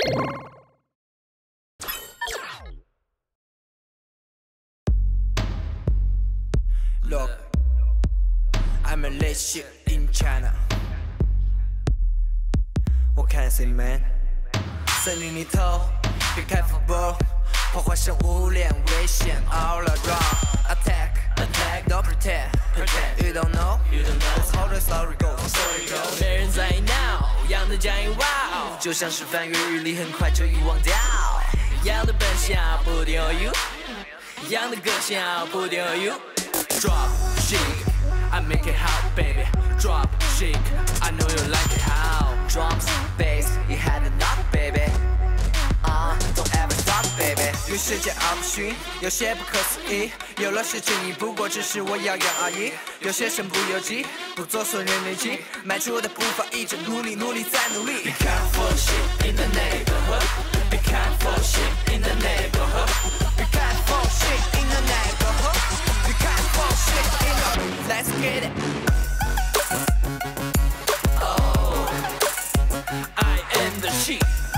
Look, I'm a late shit in China. What can I say, man? 森林里头，别开 football， 破坏生物链危险 all around。Attack, don't pretend. You don't know, that's how the story goes. 没人在意 now， 样的僵硬 wow， 就像是翻阅日历，很快就遗忘掉。一样的本性不定有 you， 一样的个性不定有 you。Drop shit, I make it hot, baby. Drop shit, I know you like it how. Drums, bass, you had enough, baby. Don't ever stop, baby. 与世界而不逊，有些不可思议。有了事情，你不过只是我耀眼而已。有些身不由己，不做损人利己，迈出的步伐一直努力，努力再努力。Be kind for shit in the neighborhood. Be kind for shit in the neighborhood. Be kind for shit in the neighborhood. Be kind for shit in the. Let's get it. Oh, I am the shit.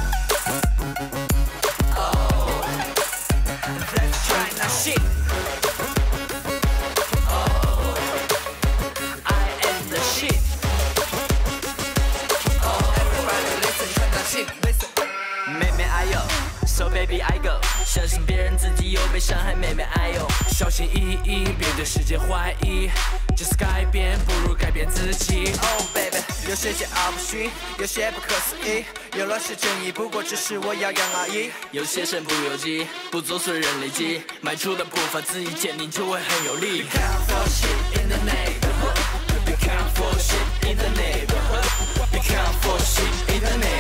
Let's try now shit. Oh, I am the shit. Oh, everybody listen, try now shit, listen. 妹妹哎呦 ，So baby I go， 相信别人自己又被伤害，妹妹哎呦，小心翼翼，别对世界怀疑。就是改变，不如改变自己。Oh baby， 有世界而不逊，有些不可思议。有了是正义，不过只是我耀眼而已。有些身不由己，不做损人利己，迈出的步伐自己坚定，就会很有力。Be kind for shit in the neighborhood. Be kind for shit in the neighborhood. Be kind for shit in the neighborhood.